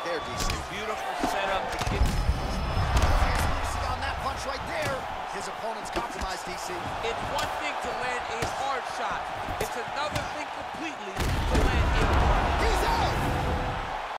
there, DC. Beautiful setup to get. See on that punch right there. His opponent's compromised, DC. It's one thing to land a hard shot. It's another thing